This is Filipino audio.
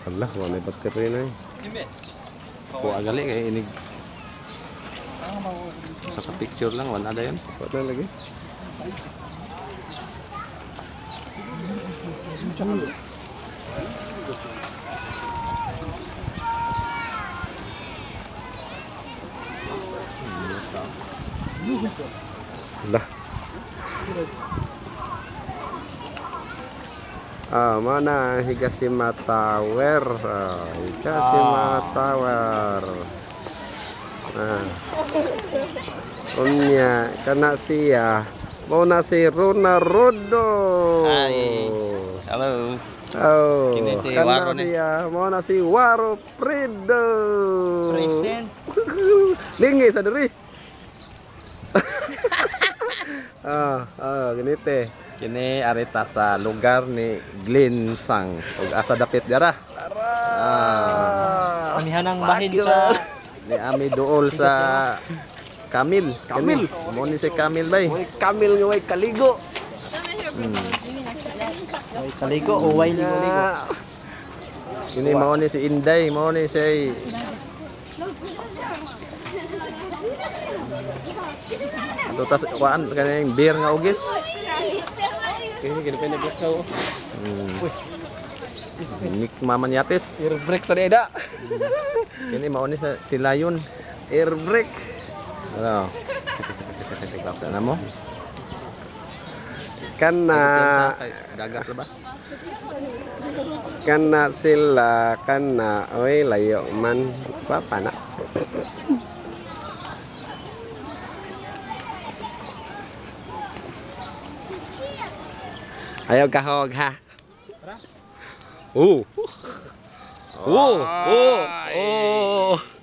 Alah, wala ba't rin ay. Kuha gali kaya inig. Sa picture lang, wala na yan. Wala lagi. Lah. Mana Higashima Tower. Higashima Tower. Nah. Unya kana siya. Mau na si Ronaldo. Hai. Halo. Oh. Ini si kana Waro nih. siya. Mau na si Waro Prido. Present. Lingi sadari. Gini teh. Kini arita sa lugar ni Glinsang ug asa dapit dara. Amihanang bahin sa Ni ami duol sa Kamil. Mo ni si Kamil bay. Kamil nga way kaligo. way kaligo o way ligo-ligo. Kini mo ni si Inday, mo ni si Tutas kuan kanang beer nga ugis. Kini pinagkaw. Nik maman yatis. Air brake sa deda. Kini mao ni sa si Lion air brake. Ano? Tikap na mo. Kana gagak ba? Kana sila kana oy layo man pa na. Ayaw kahog ha. Oh.